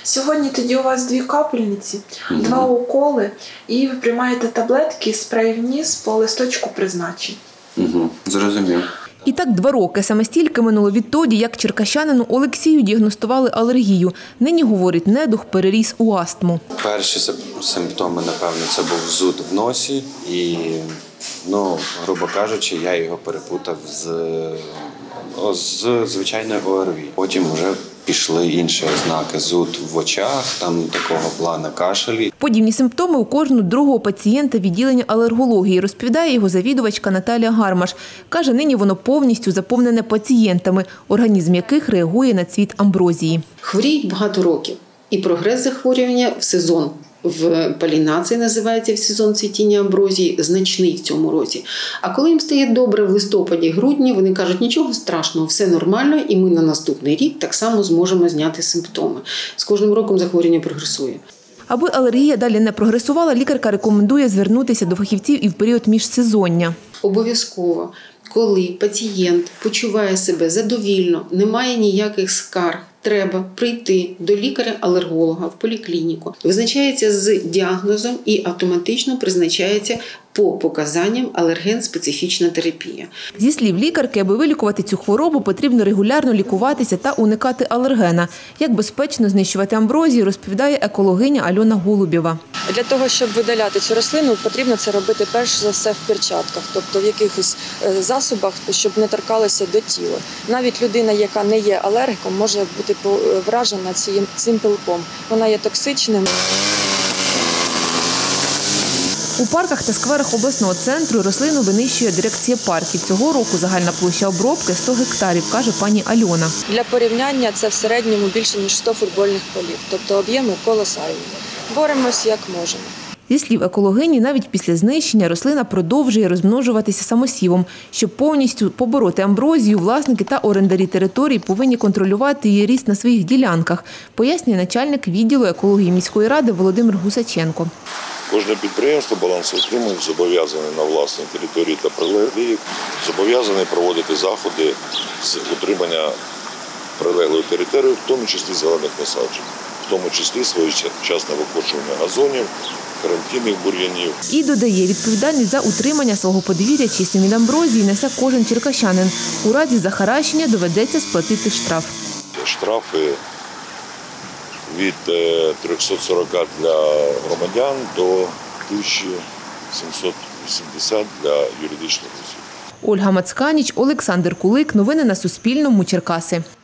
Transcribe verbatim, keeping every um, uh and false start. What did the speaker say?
Сьогодні тоді у вас дві капельниці, угу. два уколи, і ви приймаєте таблетки, спрей в ніс по листочку призначень. Угу. Зрозумів. І так два роки. Саме стільки минуло відтоді, як черкащанину Олексію діагностували алергію. Нині, говорить, недух переріс у астму. Перші симптоми, напевно, це був зуд в носі і, ну, грубо кажучи, я його перепутав з, з звичайною О Р Ві. Потім вже пішли інші ознаки. Зуд в очах, там такого плану кашелі. Подібні симптоми у кожного другого пацієнта відділення алергології, розповідає його завідувачка Наталія Гармаш. Каже, нині воно повністю заповнене пацієнтами, організм яких реагує на цвіт амброзії. Хворіють багато років. І прогрес захворювання в сезон. В полінації називається в сезон цвітіння амброзії, значний в цьому році. А коли їм стає добре в листопаді-грудні, вони кажуть, нічого страшного, все нормально, і ми на наступний рік так само зможемо зняти симптоми. З кожним роком захворювання прогресує. Аби алергія далі не прогресувала, лікарка рекомендує звернутися до фахівців і в період міжсезоння. Обов'язково, коли пацієнт почуває себе задовільно, немає ніяких скарг, треба прийти до лікаря-алерголога в поліклініку. Визначається з діагнозом і автоматично призначається по показанням алерген-специфічна терапія. Зі слів лікарки, аби вилікувати цю хворобу, потрібно регулярно лікуватися та уникати алергена. Як безпечно знищувати амброзію, розповідає екологиня Альона Голубєва. Для того, щоб видаляти цю рослину, потрібно це робити перш за все в перчатках, тобто в якихось засобах, щоб не торкалися до тіла. Навіть людина, яка не є алергіком, може бути вражена цим, цим пилком. Вона є токсичним. У парках та скверах обласного центру рослину винищує дирекція парків. Цього року загальна площа обробки – сто гектарів, каже пані Альона. Для порівняння це в середньому більше, ніж сто футбольних полів, тобто об'єми колосальні. Боремось як можемо. Зі слів екологині, навіть після знищення рослина продовжує розмножуватися самосівом. Щоб повністю побороти амброзію, власники та орендарі територій повинні контролювати її ріст на своїх ділянках, пояснює начальник відділу екології міської ради Володимир Гусаченко. Кожне підприємство балансоутримувач зобов'язане на власній території та прилеглих, зобов'язане проводити заходи з утримання прилеглої території, в тому числі зелених насаджень, в тому числі своєчасне викошування газонів, карантинних бур'янів. І додає, відповідальність за утримання свого подвір'я чистим від амброзії несе кожен черкащанин. У разі захаращення доведеться сплатити штраф. Штрафи від трьохсот сорока для громадян до тисячі сімсот вісімдесят для юридичних осіб. Ольга Мацканіч, Олександр Кулик. Новини на Суспільному. Черкаси.